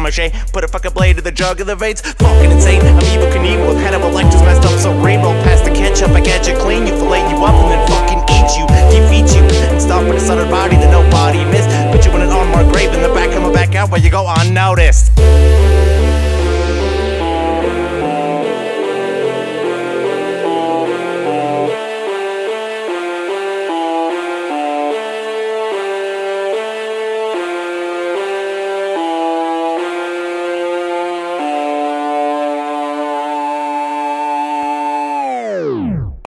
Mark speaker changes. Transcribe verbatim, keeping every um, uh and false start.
Speaker 1: mache. Put a fucking blade to the jug of the veins. Fucking insane. I'm evil Knievel with Hannibal Lecter's messed up so green. Roll past the ketchup, I get you clean. You fillet you up and then fucking eat you, defeat you, and stop with a sundered body that nobody missed. Put you in an unmarked grave in the back, coming back out while you go unnoticed.